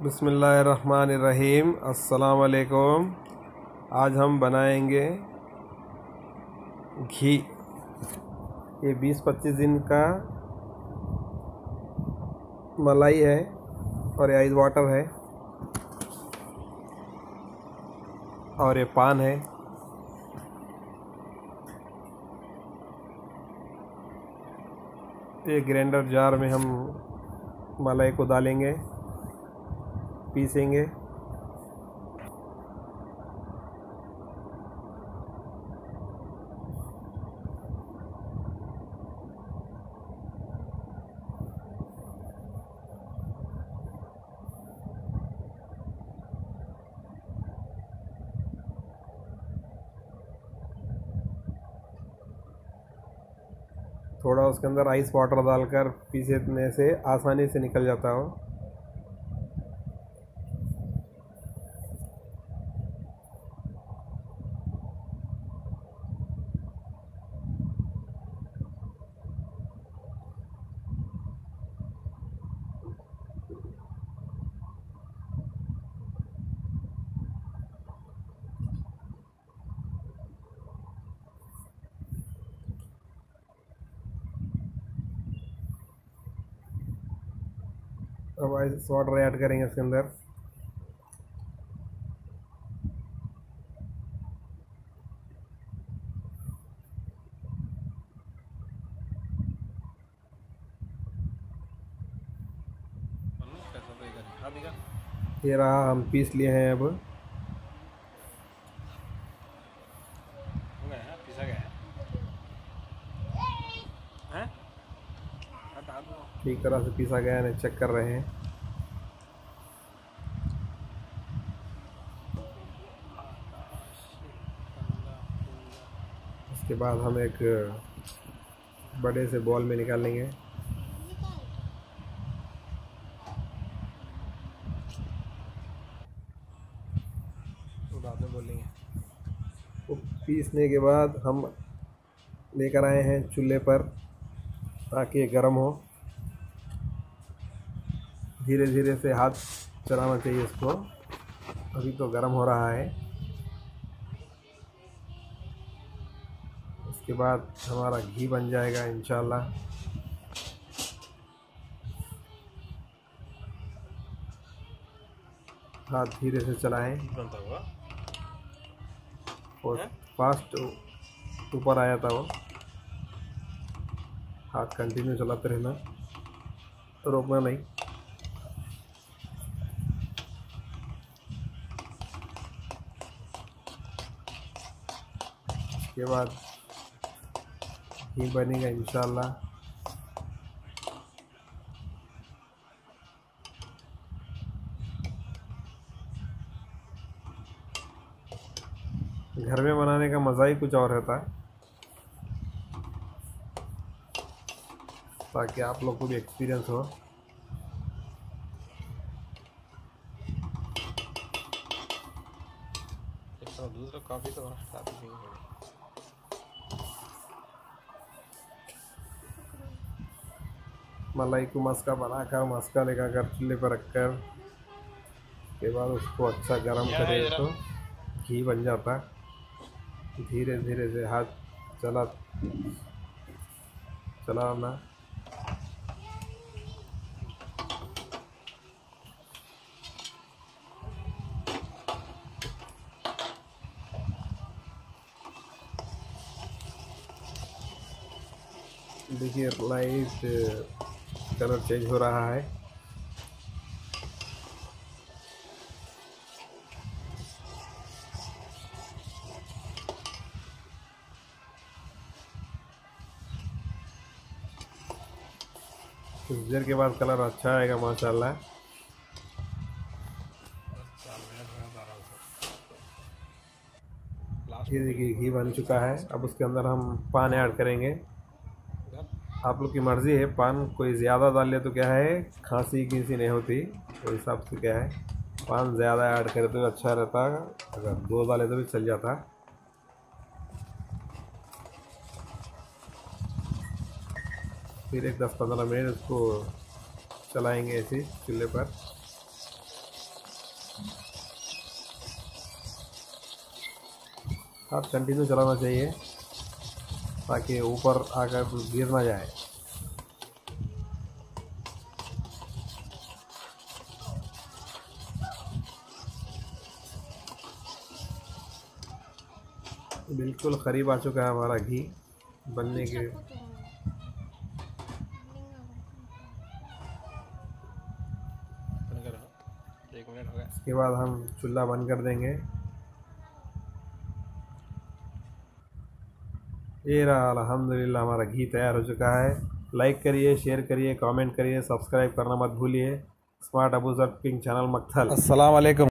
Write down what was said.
बिस्मिल्लाहिर्रहमानिर्रहीम। अस्सलाम वालेकुम। आज हम बनाएंगे घी। ये 20-25 दिन का मलाई है और ये आइस वाटर है और ये पान है। ये ग्राइंडर जार में हम मलाई को डालेंगे, पीसेंगे। थोड़ा उसके अंदर आइस वाटर डालकर पीसने से आसानी से निकल जाता हो। अब आइस वाटर ऐड करेंगे इसके अंदर। ये रहा, हम पीस लिए हैं। अब ठीक तरह से पीसा गया है, चेक कर रहे हैं। इसके बाद हम एक बड़े से बॉल में निकालेंगे। बाद में बोलेंगे। वो पीसने के बाद हम लेकर आए हैं चूल्हे पर ताकि ये गर्म हो। धीरे धीरे से हाथ चलाना चाहिए इसको। अभी तो गर्म हो रहा है। उसके बाद हमारा घी बन जाएगा इंशाल्लाह। हाथ धीरे से चलाएं और फास्ट ऊपर आया था वो। हाथ कंटिन्यू चलाते रहना, रोकना नहीं। उसके बाद घी बनेगा इंशाल्लाह। घर में बनाने का मज़ा ही कुछ और रहता है, ताकि आप लोग को भी एक्सपीरियंस हो। दूसरा कॉफी तो मलाई को मस्का बनाकर, मस्का लगाकर चूल्हे पर रखकर के बाद उसको अच्छा गर्म करें तो घी बन जाता है। धीरे धीरे से हाथ चलाना। देखिए लाइट कलर चेंज हो रहा है। कुछ देर के बाद कलर अच्छा आएगा माशाल्लाह। ये देखिए घी बन चुका है। अब उसके अंदर हम पान ऐड करेंगे। आप लोग की मर्ज़ी है, पान कोई ज़्यादा डाल ले तो क्या है, खांसी कीसी नहीं होती। तो हिसाब से क्या है, पान ज़्यादा ऐड करे तो अच्छा रहता है, अगर 2 डाले तो भी चल जाता। फिर एक 10-15 मिनट उसको चलाएंगे ऐसे चूल्हे पर। हाथ कंटिन्यू चलाना चाहिए ताकि ऊपर आकर गिर ना जाए। बिल्कुल करीब आ चुका है हमारा घी बनने के। इसके बाद हम चूल्हा बंद कर देंगे। ये रहा अल्हम्दुलिल्लाह हमारा घी तैयार हो चुका है। लाइक करिए, शेयर करिए, कमेंट करिए, सब्सक्राइब करना मत भूलिए। Smart Abuzar cooking channel Makthal. अस्सलाम वालेकुम।